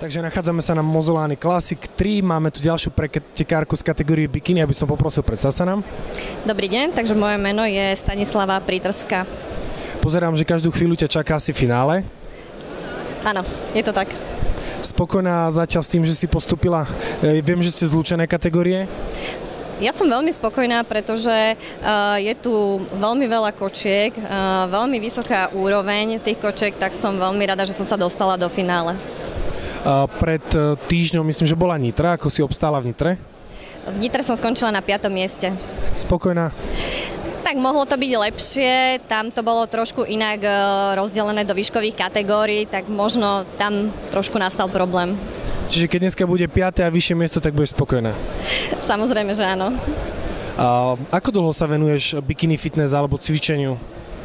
Takže nachádzame sa na Mozolány Classic 3, máme tu ďalšiu pretekárku z kategórie bikini, aby som poprosil, predstav sa nám. Dobrý deň, takže moje meno je Stanislava Prítrská. Pozerám, že každú chvíľu ťa čaká asi finále. Áno, je to tak. Spokojná zatiaľ s tým, že si postúpila, viem, že ste zlúčené kategórie? Ja som veľmi spokojná, pretože je tu veľmi veľa kočiek, veľmi vysoká úroveň tých kočiek, tak som veľmi rada, že som sa dostala do finále. Pred týždňom myslím, že bola Nitra, ako si obstála v Nitre? V Nitre som skončila na 5. mieste. Spokojná? Tak mohlo to byť lepšie, tam to bolo trošku inak rozdelené do výškových kategórií, tak možno tam trošku nastal problém. Čiže keď dneska bude 5. a vyššie miesto, tak budeš spokojná? Samozrejme, že áno. Ako dlho sa venuješ bikini fitness alebo cvičeniu?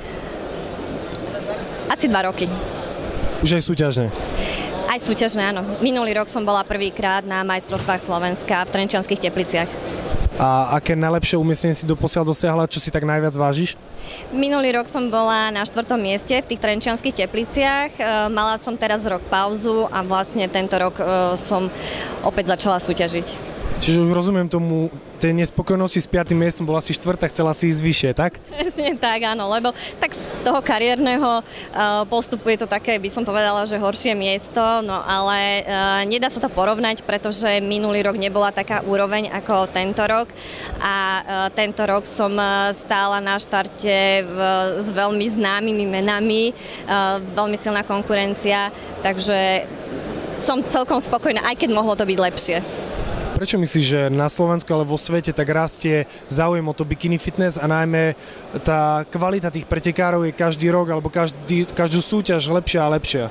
Asi 2 roky. Už aj súťažne? Aj súťažné, áno. Minulý rok som bola prvýkrát na majstrovstvách Slovenska v Trenčianskych Tepliciach. A aké najlepšie umiestnenie si doposiaľ dosiahla, čo si tak najviac vážiš? Minulý rok som bola na 4. mieste v tých Trenčianskych Tepliciach. Mala som teraz rok pauzu a vlastne tento rok som opäť začala súťažiť. Čiže už rozumiem tomu, tej nespokojnosti s 5. miestom, bola si 4., chcela si ísť vyššie, tak? Presne tak, áno, lebo tak z toho kariérneho postupu je to také, by som povedala, že horšie miesto, no ale nedá sa to porovnať, pretože minulý rok nebola taká úroveň ako tento rok a tento rok som stála na štarte s veľmi známymi menami, veľmi silná konkurencia, takže som celkom spokojná, aj keď mohlo to byť lepšie. Prečo myslíš, že na Slovensku, ale vo svete tak rastie záujem o to bikini fitness a najmä tá kvalita tých pretekárov je každý rok alebo každú súťaž lepšia a lepšia?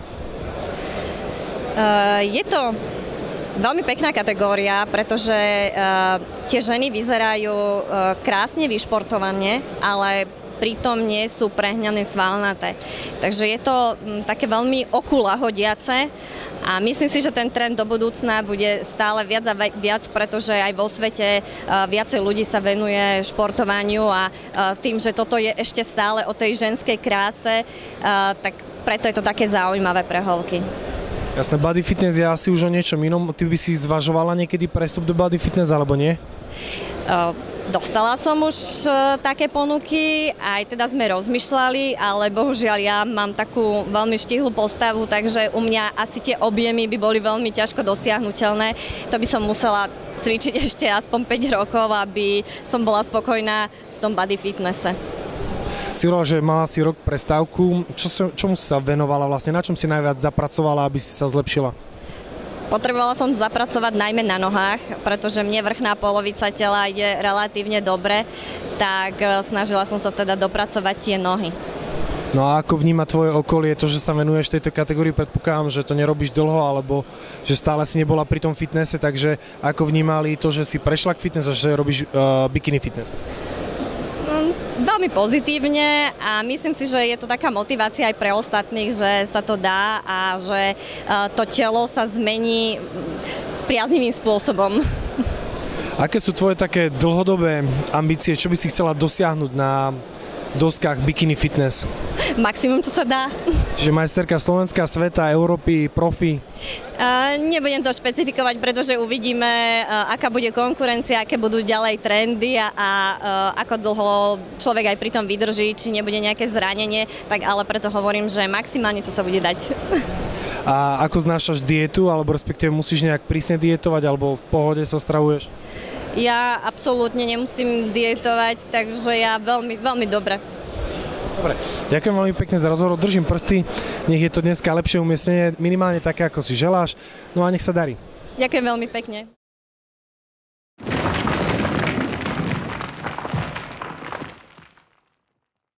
Je to veľmi pekná kategória, pretože tie ženy vyzerajú krásne vyšportovane, ale pritom nie sú prehnané svalnaté. Takže je to také veľmi oku lahodiace a myslím si, že ten trend do budúcna bude stále viac a viac, pretože aj vo svete viacej ľudí sa venuje športovaniu a tým, že toto je ešte stále o tej ženskej kráse, tak preto je to také zaujímavé pre holky. Jasné, body fitness je asi už o niečom inom. Ty by si zvažovala niekedy prestup do body fitness alebo nie? Dostala som už také ponuky, aj teda sme rozmýšľali, ale bohužiaľ ja mám takú veľmi štíhlu postavu, takže u mňa asi tie objemy by boli veľmi ťažko dosiahnuteľné. To by som musela cvičiť ešte aspoň 5 rokov, aby som bola spokojná v tom body fitnesse. Si hovorila, že mala si rok prestávku. Čomu si sa venovala vlastne? Na čom si najviac zapracovala, aby si sa zlepšila? Potrebovala som zapracovať najmä na nohách, pretože mne vrchná polovica tela ide relatívne dobre, tak snažila som sa teda dopracovať tie nohy. No a ako vníma tvoje okolie to, že sa venuješ tejto kategórii? Predpokladám, že to nerobíš dlho, alebo že stále si nebola pri tom fitnesse, takže ako vnímali to, že si prešla k fitness a že robíš bikini fitness? Veľmi pozitívne a myslím si, že je to taká motivácia aj pre ostatných, že sa to dá a že to telo sa zmení priaznivým spôsobom. Aké sú tvoje také dlhodobé ambície? Čo by si chcela dosiahnuť na doskách bikini fitness? Maximum, čo sa dá. Čiže majsterka Slovenska, sveta, Európy, profi? Nebudem to špecifikovať, pretože uvidíme, aká bude konkurencia, aké budú ďalej trendy a ako dlho človek aj pri tom vydrží, či nebude nejaké zranenie, tak ale preto hovorím, že maximálne, čo sa bude dať. A ako znášaš dietu, alebo respektíve musíš nejak prísne dietovať, alebo v pohode sa stravuješ? Ja absolútne nemusím dietovať, takže ja veľmi, veľmi dobre. Dobre, ďakujem veľmi pekne za rozhovor, držím prsty, nech je to dneska lepšie umiestnenie, minimálne také, ako si želáš, no a nech sa darí. Ďakujem veľmi pekne.